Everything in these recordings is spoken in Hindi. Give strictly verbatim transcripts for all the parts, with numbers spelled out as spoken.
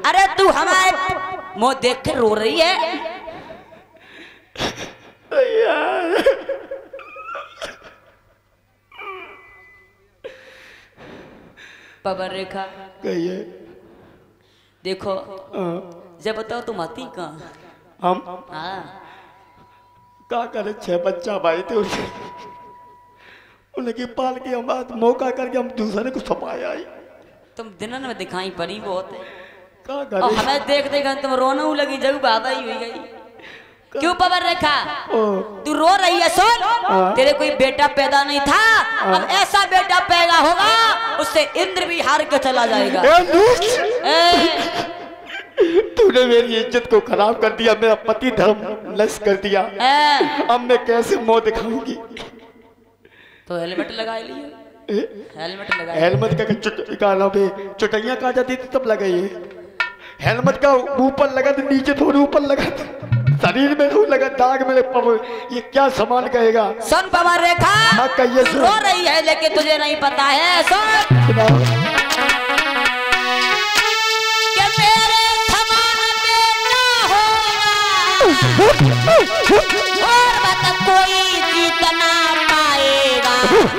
अरे तू हमारे मुंह देख के रो रही है। पवन रेखा कहिए। देखो जब बताओ तुम आती कहाँ? हम हाँ का करे, छह बच्चा भाई थे उनके उनकी पाल के हम बात मौका करके हम दूसरे को छपाया आई। तुम दिनन में दिखाई पड़ी बहुत है। का करे और हमें देख देख तुम रोने लगी, जब बाधा ही हुई गई। क्यों पवन रेखा तू रो रही है? सुन, तेरे कोई बेटा पैदा नहीं था, अब ऐसा बेटा पैदा होगा उससे इंद्र भी हार के चला जाएगा। तूने मेरी इज्जत को खराब कर दिया, मेरा पति धर्म नष्ट कर दिया। अब मैं कैसे मुंह दिखाऊंगी? तो हेलमेट लगा लिए। हेलमेट लगा। हेलमेट का चुटकाना पे चुटैया कहा जाती थी तब लगाइए। हेलमेट का ऊपर लगा तो नीचे थोड़ी ऊपर लगा, शरीर में थोड़ी लगा, दाग मेरे पर। ये क्या सामान कहेगा? सुन पवन रेखा, हाँ कहिए। रो रही है लेकिन तुझे नहीं पता है। सुन कि मेरे समान बेटा होगा और मत कोई जीत ना पाएगा।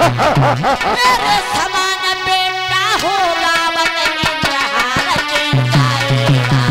मेरे समान बेटा होगा मत इंद्र हार के जाएगा।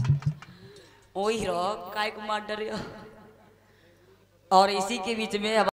और इसी के बीच में